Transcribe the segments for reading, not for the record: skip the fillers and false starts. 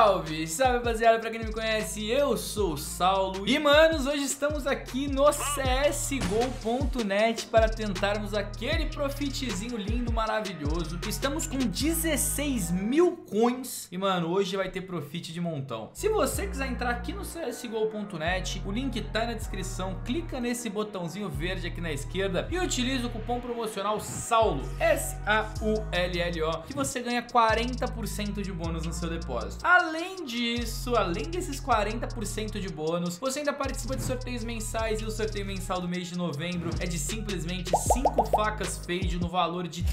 Salve, salve rapaziada, pra quem não me conhece, eu sou o Saulo. E manos, hoje estamos aqui no CSGO.net para tentarmos aquele profitzinho lindo, maravilhoso. Estamos com 16 mil coins e mano, hoje vai ter profit de montão. Se você quiser entrar aqui no CSGO.net, o link tá na descrição. Clica nesse botãozinho verde aqui na esquerda e utiliza o cupom promocional SAULO, S-A-U-L-L-O, que você ganha 40% de bônus no seu depósito. Além disso, além desses 40% de bônus, você ainda participa de sorteios mensais, e o sorteio mensal do mês de novembro é de simplesmente 5 facas Fade no valor de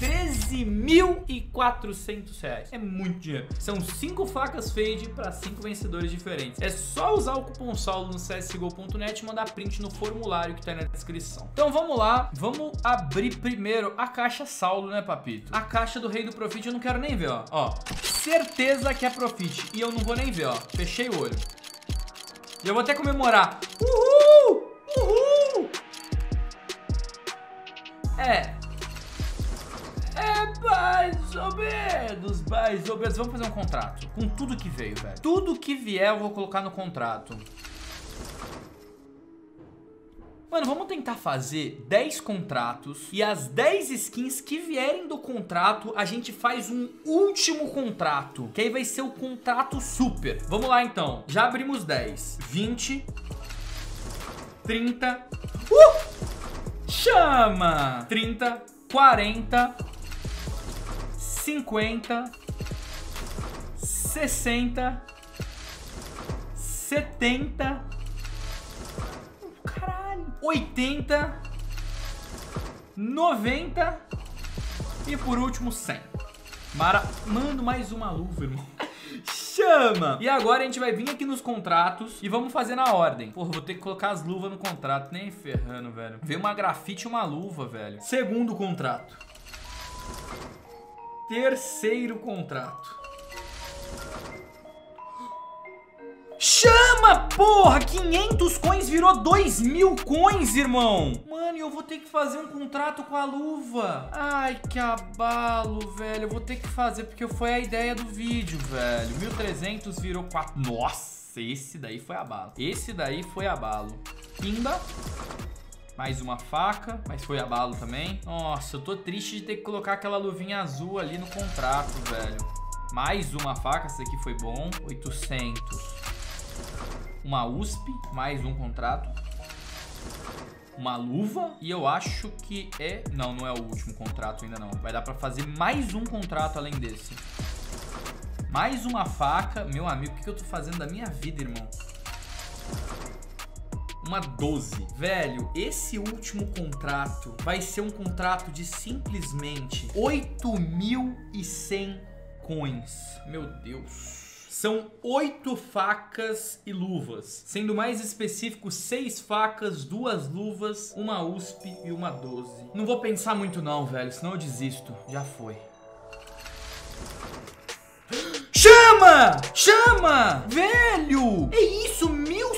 13.400 reais. É muito dinheiro. São 5 facas Fade para 5 vencedores diferentes. É só usar o cupom SAULO no CSGO.net e mandar print no formulário que tá na descrição. Então vamos lá, vamos abrir primeiro a caixa Saulo, né, papito? A caixa do Rei do Profit eu não quero nem ver, ó. Certeza que é Profit e eu não vou nem ver, ó. Fechei o olho. E eu vou até comemorar. Uhul! Uhul! É mais ou menos, mais ou menos. Vamos fazer um contrato com tudo que veio, velho. Tudo que vier eu vou colocar no contrato. Mano, vamos tentar fazer 10 contratos e as 10 skins que vierem do contrato, a gente faz um último contrato, que aí vai ser o contrato super. Vamos lá então, já abrimos 10, 20, 30, chama! 30, 40, 50, 60, 70... 80, 90 e por último 100. Manda mais uma luva, irmão. Chama! E agora a gente vai vir aqui nos contratos e vamos fazer na ordem. Porra, vou ter que colocar as luvas no contrato. Nem ferrando, velho. Veio uma grafite e uma luva, velho. Segundo contrato. Terceiro contrato. Chama, porra! 500 coins virou 2.000 coins, irmão. Mano, eu vou ter que fazer um contrato com a luva. Ai, que abalo, velho. Eu vou ter que fazer porque foi a ideia do vídeo, velho. 1.300 virou 4. Nossa, esse daí foi abalo. Esse daí foi abalo. Pimba. Mais uma faca, mas foi abalo também. Nossa, eu tô triste de ter que colocar aquela luvinha azul ali no contrato, velho. Mais uma faca, essa aqui foi bom. 800. Uma USP, mais um contrato. Uma luva. E eu acho que é... Não, não é o último contrato ainda não. Vai dar pra fazer mais um contrato além desse. Mais uma faca. Meu amigo, o que eu tô fazendo da minha vida, irmão? Uma 12. Velho, esse último contrato vai ser um contrato de simplesmente 8.100 coins. Meu Deus. São 8 facas e luvas. Sendo mais específico, 6 facas, 2 luvas, uma USP e uma 12. Não vou pensar muito não, velho, senão eu desisto. Já foi. Chama! Chama! Velho! É isso,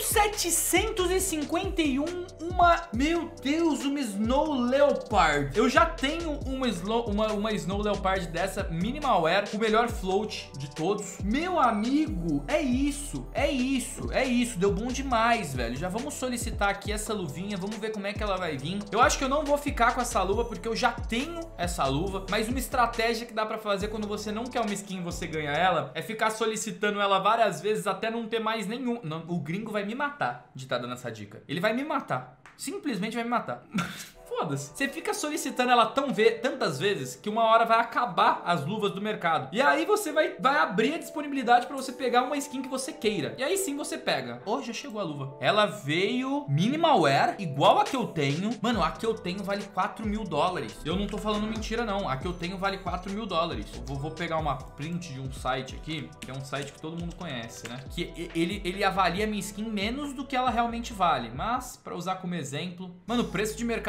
1751, meu Deus, uma Snow Leopard. Eu já tenho uma Snow Leopard dessa, Minimal Wear, o melhor float de todos. Meu amigo, é isso, é isso, é isso. Deu bom demais, velho. Já vamos solicitar aqui essa luvinha, vamos ver como é que ela vai vir. Eu acho que eu não vou ficar com essa luva, porque eu já tenho essa luva. Mas uma estratégia que dá pra fazer quando você não quer uma skin e você ganha ela, é ficar solicitando ela várias vezes até não ter mais nenhum. Não, o gringo vai me matar de estar dando essa dica. Ele vai me matar. Simplesmente vai me matar. Foda-se. Você fica solicitando ela tantas vezes que uma hora vai acabar as luvas do mercado. E aí você vai abrir a disponibilidade pra você pegar uma skin que você queira. E aí sim você pega. Oh, já chegou a luva. Ela veio Minimal Wear, igual a que eu tenho. Mano, a que eu tenho vale 4.000 dólares. Eu não tô falando mentira, não. A que eu tenho vale 4.000 dólares. Eu vou pegar uma print de um site aqui, que é um site que todo mundo conhece, né? Que ele avalia a minha skin menos do que ela realmente vale. Mas, pra usar como exemplo... Mano, o preço de mercado dessa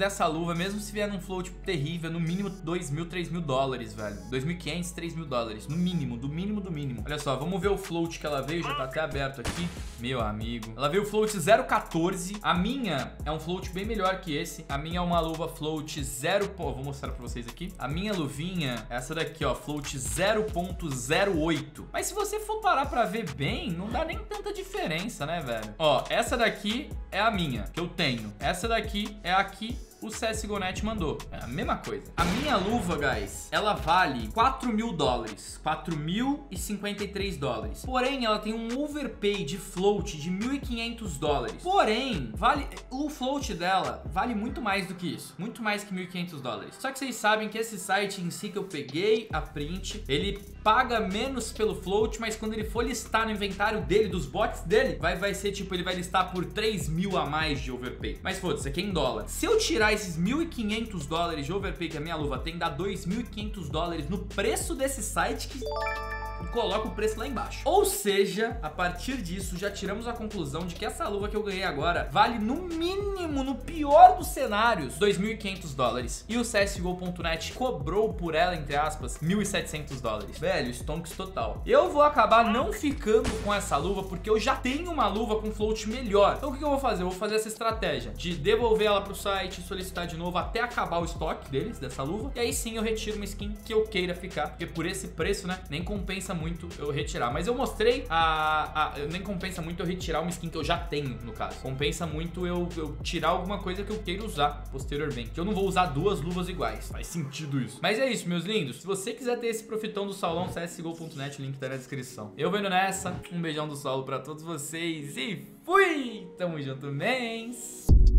essa luva, mesmo se vier num float terrível, no mínimo 2 mil, 3 mil dólares, velho. 2.500, 3 mil dólares. No mínimo, do mínimo, do mínimo. Olha só, vamos ver o float que ela veio. Já tá até aberto aqui. Meu amigo. Ela veio float 0.14. A minha é um float bem melhor que esse. A minha é uma luva float 0. Vou mostrar pra vocês aqui. A minha luvinha é essa daqui, ó. Float 0.08. Mas se você for parar pra ver bem, não dá nem tanta diferença, né, velho? Ó, essa daqui é a minha, que eu tenho. Essa daqui é a que o CSGO.net mandou. É a mesma coisa. A minha luva, guys, ela vale 4 mil dólares. 4.053 dólares. Porém, ela tem um overpay de float de 1.500 dólares. Porém, o float dela vale muito mais do que isso. Muito mais que 1.500 dólares. Só que vocês sabem que esse site em si que eu peguei a print, ele paga menos pelo float, mas quando ele for listar no inventário dele, dos bots dele, vai ser tipo, ele vai listar por 3 mil a mais de overpay. Mas foda-se, aqui é em dólar. Se eu tirar esses 1.500 dólares de overpay que a minha luva tem, dá 2.500 dólares no preço desse site que... e coloca o preço lá embaixo. Ou seja, a partir disso, já tiramos a conclusão de que essa luva que eu ganhei agora vale no mínimo, no pior dos cenários, 2.500 dólares. E o CSGO.net cobrou por ela, entre aspas, 1.700 dólares. Velho, stonks total. Eu vou acabar não ficando com essa luva porque eu já tenho uma luva com float melhor. Então o que eu vou fazer? Eu vou fazer essa estratégia de devolver ela pro site, solicitar de novo até acabar o estoque deles, dessa luva. E aí sim eu retiro uma skin que eu queira ficar, porque por esse preço, né, nem compensa muito eu retirar. Mas eu mostrei nem compensa muito eu retirar uma skin que eu já tenho, no caso. Compensa muito eu tirar alguma coisa que eu queira usar posteriormente. Que eu não vou usar duas luvas iguais. Faz sentido isso. Mas é isso, meus lindos. Se você quiser ter esse profitão do Saulão, CSGO.net, o link tá na descrição. Eu vou indo nessa. Um beijão do Saulo pra todos vocês e fui! Tamo junto, mens!